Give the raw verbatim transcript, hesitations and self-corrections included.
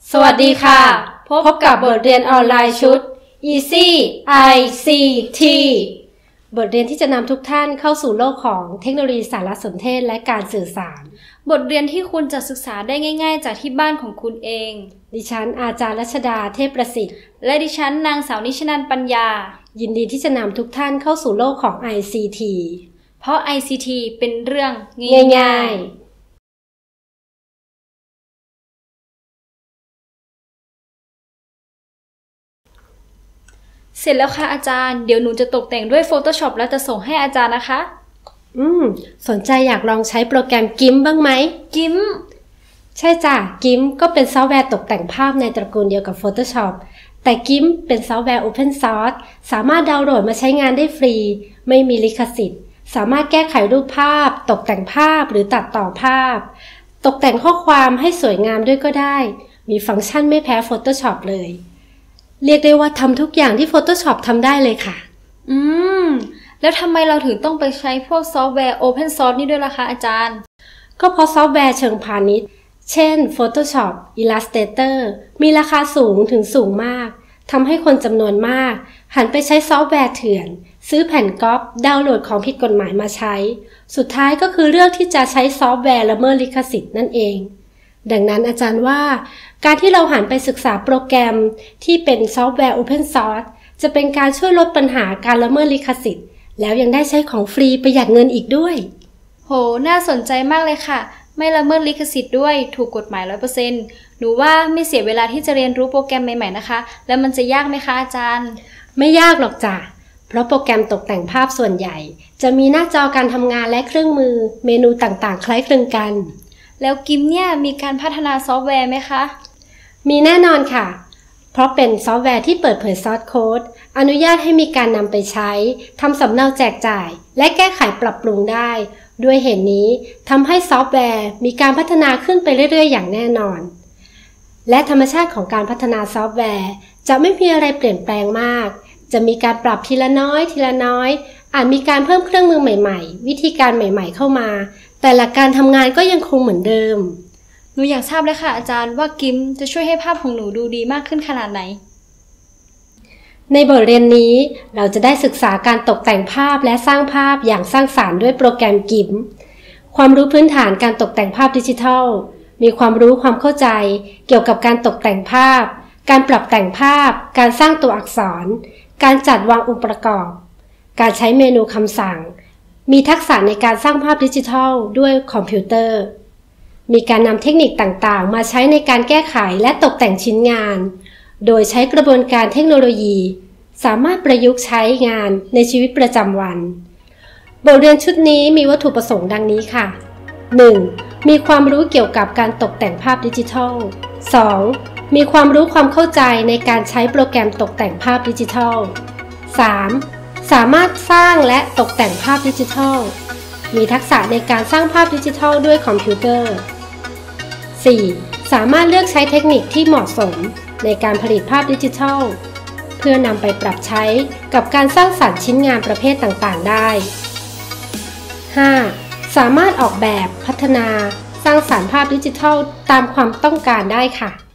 สวัสดีค่ะพบกับบทเรียนออนไลน์ชุด Easy ไอ ซี ที บทเรียนที่จะนำทุกท่านเข้าสู่โลกของเทคโนโลยีสารสนเทศและการสื่อสารบทเรียนที่คุณจะศึกษาได้ง่ายๆจากที่บ้านของคุณเองดิฉันอาจารย์รัชดาเทพประสิทธิ์และดิฉันนางสาวนิชนันท์ปัญญายินดีที่จะนำทุกท่านเข้าสู่โลกของ ไอ ซี ทีเพราะ ไอ ซี ที เป็นเรื่องง่ายๆเสร็จแล้วค่ะอาจารย์เดี๋ยวหนูจะตกแต่งด้วย Photoshop แล้วจะส่งให้อาจารย์นะคะอืมสนใจอยากลองใช้โปรแกรม กิมป์ บ้างไหมกิมป์ใช่จ้ะ กิมป์ ก็เป็นซอฟต์แวร์ตกแต่งภาพในตระกูลเดียวกับ Photoshop แต่ กิมป์ เป็นซอฟต์แวร์ Open Source สามารถดาวน์โหลดมาใช้งานได้ฟรีไม่มีลิขสิทธิ์สามารถแก้ไขรูปภาพตกแต่งภาพหรือตัดต่อภาพตกแต่งข้อความให้สวยงามด้วยก็ได้มีฟังก์ชันไม่แพ้ Photoshop เลยเรียกได้ว่าทำทุกอย่างที่ Photoshop ทำได้เลยค่ะอืมแล้วทำไมเราถึงต้องไปใช้พวกซอฟต์แวร์ Open Source นี่ด้วยล่ะคะอาจารย์ก็เพราะซอฟต์แวร์เชิงพาณิชย์เช่น Photoshop Illustrator มีราคาสูงถึงสูงมากทำให้คนจำนวนมากหันไปใช้ซอฟต์แวร์เถื่อนซื้อแผ่นก๊อปดาวน์โหลดของผิดกฎหมายมาใช้สุดท้ายก็คือเลือกที่จะใช้ซอฟต์แวร์ละเมิดลิขสิทธิ์นั่นเองดังนั้นอาจารย์ว่าการที่เราหันไปศึกษาโปรแกรมที่เป็นซอฟต์แวร์ Open Source จะเป็นการช่วยลดปัญหาการละเมิดลิขสิทธิ์แล้วยังได้ใช้ของฟรีประหยัดเงินอีกด้วยโหน่าสนใจมากเลยค่ะไม่ละเมิดลิขสิทธิ์ด้วยถูกกฎหมาย ร้อยเปอร์เซ็นต์ หนูว่าไม่เสียเวลาที่จะเรียนรู้โปรแกรมใหม่ๆนะคะแล้วมันจะยากไหมคะอาจารย์ไม่ยากหรอกจ้ะเพราะโปรแกรมตกแต่งภาพส่วนใหญ่จะมีหน้าจอการทำงานและเครื่องมือเมนูต่างๆคล้ายคลึงกันแล้วกิมเนี่ยมีการพัฒนาซอฟต์แวร์ไหมคะมีแน่นอนค่ะเพราะเป็นซอฟต์แวร์ที่เปิดเผยซอร์สโค้ดอนุญาตให้มีการนำไปใช้ทำสำเนาแจกจ่ายและแก้ไขปรับปรุงได้ด้วยเหตุนี้ทำให้ซอฟต์แวร์มีการพัฒนาขึ้นไปเรื่อยๆอย่างแน่นอนและธรรมชาติของการพัฒนาซอฟต์แวร์จะไม่มีอะไรเปลี่ยนแปลงมากจะมีการปรับทีละน้อยทีละน้อยอาจมีการเพิ่มเครื่องมือใหม่ๆวิธีการใหม่ๆเข้ามาแต่หลักการทำงานก็ยังคงเหมือนเดิมหนูอยากทราบเลยค่ะอาจารย์ว่ากิมจะช่วยให้ภาพของหนูดูดีมากขึ้นขนาดไหนในบทเรียนนี้เราจะได้ศึกษาการตกแต่งภาพและสร้างภาพอย่างสร้างสรรค์ด้วยโปรแกรม กิมป์ ความรู้พื้นฐานการตกแต่งภาพดิจิทัลมีความรู้ความเข้าใจเกี่ยวกับการตกแต่งภาพการปรับแต่งภาพการสร้างตัวอักษรการจัดวางองค์ประกอบการใช้เมนูคำสั่งมีทักษะในการสร้างภาพดิจิทัลด้วยคอมพิวเตอร์มีการนำเทคนิคต่างๆมาใช้ในการแก้ไขและตกแต่งชิ้นงานโดยใช้กระบวนการเทคโนโลยีสามารถประยุกต์ใช้งานในชีวิตประจำวันบทเรียนชุดนี้มีวัตถุประสงค์ดังนี้ค่ะ หนึ่ง. มีความรู้เกี่ยวกับการตกแต่งภาพดิจิทัล สอง. มีความรู้ความเข้าใจในการใช้โปรแกรมตกแต่งภาพดิจิทัล สาม. สามารถสร้างและตกแต่งภาพดิจิทัลมีทักษะในการสร้างภาพดิจิทัลด้วยคอมพิวเตอร์ สี่. สามารถเลือกใช้เทคนิคที่เหมาะสมในการผลิตภาพดิจิทัลเพื่อนำไปปรับใช้กับการสร้างสรรค์ชิ้นงานประเภทต่างๆได้ ห้า. สามารถออกแบบพัฒนาสร้างสรรค์ภาพดิจิทัลตามความต้องการได้ค่ะ